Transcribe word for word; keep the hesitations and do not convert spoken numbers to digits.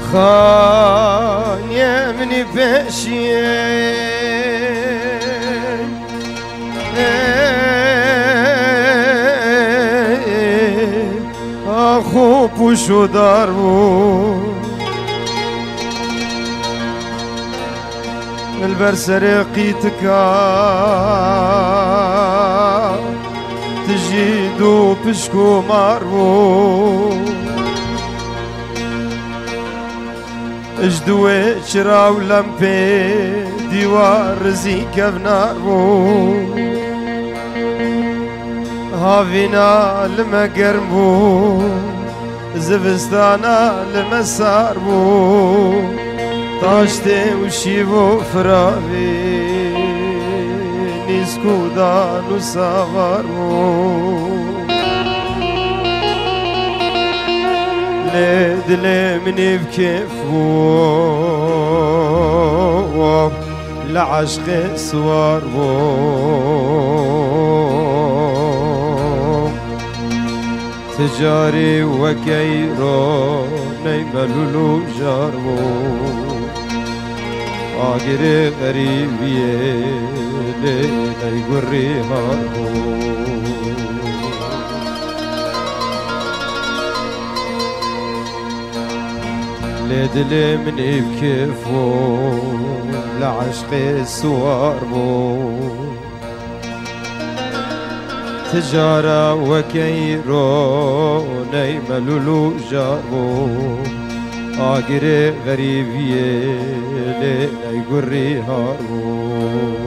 خان يمني بشين اخو پوشو دار بود البرسر قيتكا تجيدو بشكو ماربو اجدوي شراو لمبي ديوار زيكا بناربو هافينا لما قربو زبستانا لما ساربو طاشتي وشيبو فرابي نيسكو دانو سافاربو لدلي مني بكيفو لعشق سواربو تجاري وكيرو نيملولو جاربو آگری غریبیه لی گری هاربو لدل من بكيفو لعشق سواربو تجارة وكيرو نيملولو جاربو آگری غریبیه لی گری هاربو